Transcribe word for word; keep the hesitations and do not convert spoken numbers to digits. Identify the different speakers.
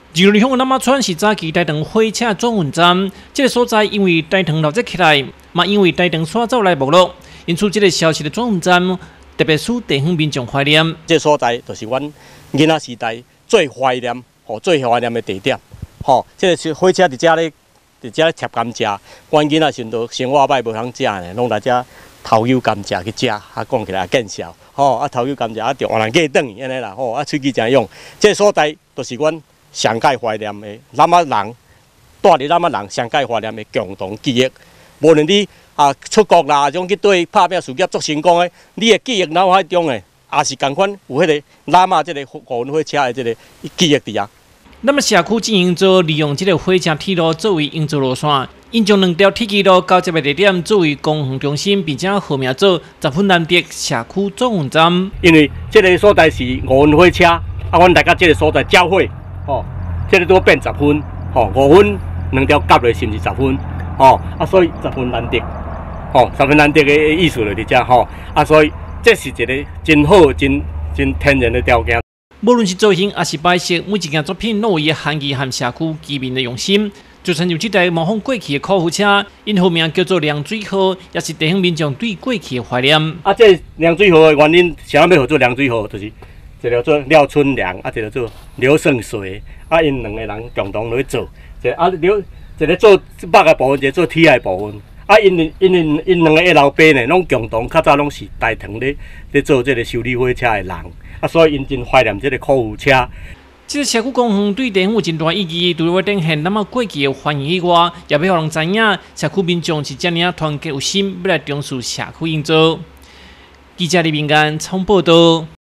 Speaker 1: 二六乡南马村是早期台糖火车转运站，这个所在因为台糖闹热起来，嘛因为台糖刷走来没落，因此这个消息的转运站特别使地方民众怀念。
Speaker 2: 这个所在就是阮囡仔时代最怀念、吼最怀念的地点。吼，这个火车伫遮咧，伫遮咧贴甘蔗，阮囡仔时阵生活歹无通食呢，拢来遮偷油甘蔗去食，啊讲起来也见笑。吼，啊偷油甘蔗啊，着换人过转去安尼啦，吼啊喙齿真用。这个所在就是阮上界怀念的咱啊人，住伫咱啊人上界怀念的共同记忆。无论你啊出国啦，种去对拍拼事业做成功的，你的记忆脑海中的，也是共款有迄个咱啊这个五轮火车的这个记忆伫啊。
Speaker 1: 那么社区经营组利用这个火车铁路作为营造路线，因将两条铁轨路交接的地点作为公园中心，并且号名做十分难得社区转运站。
Speaker 2: 因为这个所在是五轮火车，啊，阮大家这个所在交汇，吼，这个都变十分，吼，五分两条夹落是毋是十分，吼，啊，所以十分难得，吼，十分难得的意思就伫遮，吼，啊，所以这是一个真好、真真天然的条件。
Speaker 1: 无论是造型还是摆设，每一件作品都有伊含义和社区居民的用心。就像有这台模仿过去的客户车，因号名叫做凉水号，也是地方民众对过去的怀念。
Speaker 2: 啊，这凉水号的原因，啥要号做凉水号，就是一个做廖春良，啊，一个做刘胜水，啊，因两个人共同来做，一个啊刘一个做北的部分，一个做铁的部分。啊，因因因因两个一老爸呢，拢共同较早拢是台糖咧咧做这个修理火车的人，啊，所以因真怀念这个客户车。
Speaker 1: 这个社区公园对地方有真大意义，除了展现咱们过去的欢迎以外，也要让人知影社区民众是怎样团结有心，要来重视社区营造。记者李明安采访报道。